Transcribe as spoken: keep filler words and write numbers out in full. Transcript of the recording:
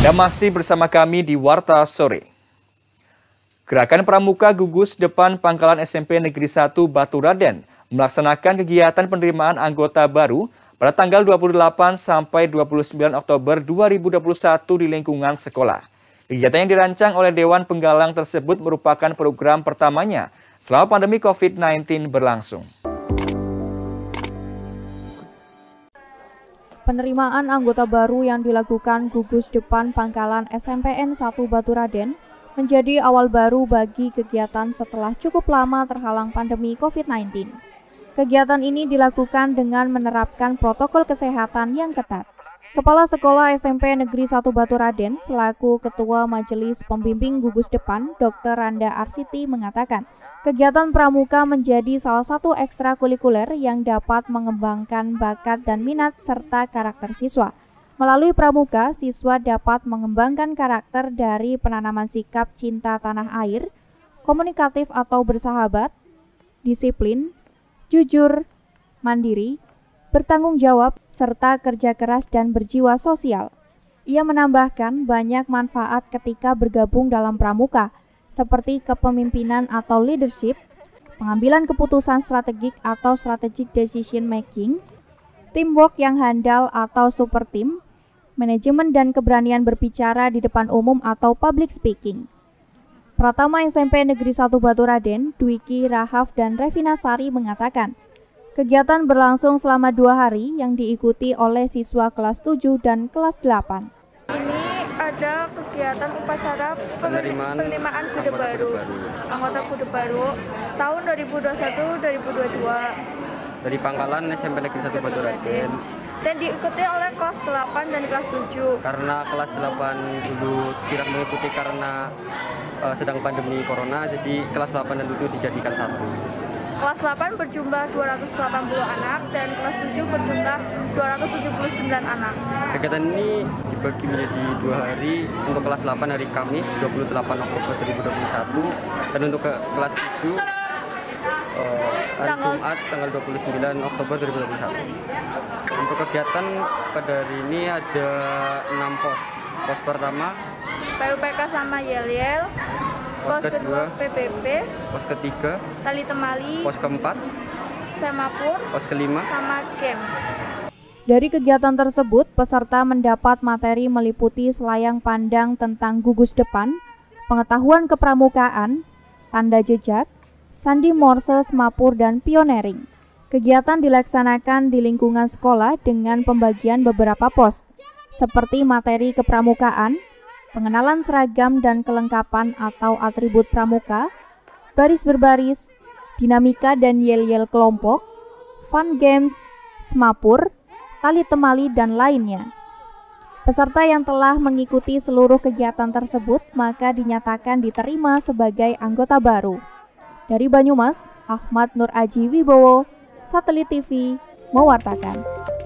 Anda masih bersama kami di Warta Sore. Gerakan Pramuka Gugus Depan Pangkalan S M P Negeri satu Baturaden melaksanakan kegiatan penerimaan anggota baru pada tanggal dua puluh delapan sampai dua puluh sembilan Oktober dua ribu dua puluh satu di lingkungan sekolah. Kegiatan yang dirancang oleh Dewan Penggalang tersebut merupakan program pertamanya selama pandemi COVID sembilan belas berlangsung. Penerimaan anggota baru yang dilakukan Gugus Depan Pangkalan S M P N satu Baturaden menjadi awal baru bagi kegiatan setelah cukup lama terhalang pandemi COVID sembilan belas. Kegiatan ini dilakukan dengan menerapkan protokol kesehatan yang ketat. Kepala Sekolah S M P Negeri satu Baturaden selaku Ketua Majelis Pembimbing Gugus Depan, Dokter Randa Arsiti mengatakan, kegiatan pramuka menjadi salah satu ekstrakurikuler yang dapat mengembangkan bakat dan minat serta karakter siswa. Melalui pramuka, siswa dapat mengembangkan karakter dari penanaman sikap cinta tanah air, komunikatif atau bersahabat, disiplin, jujur, mandiri, bertanggung jawab, serta kerja keras dan berjiwa sosial. Ia menambahkan banyak manfaat ketika bergabung dalam pramuka, seperti kepemimpinan atau leadership, pengambilan keputusan strategik atau strategic decision making, teamwork yang handal atau super team, manajemen dan keberanian berbicara di depan umum atau public speaking. Pratama S M P Negeri satu Baturaden, Dwiki, Rahaf, dan Revina Sari mengatakan, kegiatan berlangsung selama dua hari yang diikuti oleh siswa kelas tujuh dan kelas delapan. Ada kegiatan upacara penerimaan, penerimaan Kuda Baru, anggota Kuda Baru tahun dua ribu dua puluh satu dua ribu dua puluh dua dari Pangkalan S M P Negeri satu Baturaden dan diikuti oleh kelas delapan dan kelas tujuh. Karena kelas delapan dulu tidak mengikuti karena uh, sedang pandemi corona, jadi kelas delapan dan tujuh dijadikan satu. Kelas delapan berjumlah dua ratus delapan puluh anak dan kelas tujuh berjumlah dua ratus tujuh puluh sembilan anak. Kegiatan ini dibagi menjadi dua hari, untuk kelas delapan hari Kamis dua puluh delapan Oktober dua ribu dua puluh satu dan untuk ke kelas tujuh uh, hari tanggal... Jumat tanggal dua puluh sembilan Oktober dua ribu dua puluh satu. Untuk kegiatan pada hari ini ada enam pos. Pos pertama P U P K sama Yel-Yel. Pos kedua P P P, pos ketiga Tali Temali, pos keempat Semapur, pos kelima sama Camp. Dari kegiatan tersebut, peserta mendapat materi meliputi selayang pandang tentang gugus depan, pengetahuan kepramukaan, tanda jejak, sandi morse, semapur, dan pioneering. Kegiatan dilaksanakan di lingkungan sekolah dengan pembagian beberapa pos, seperti materi kepramukaan, pengenalan seragam dan kelengkapan atau atribut pramuka, baris berbaris, dinamika dan yel-yel kelompok, fun games, semapur, tali temali, dan lainnya. Peserta yang telah mengikuti seluruh kegiatan tersebut maka dinyatakan diterima sebagai anggota baru. Dari Banyumas, Ahmad Nur Aji Wibowo, Satelit T V, mewartakan.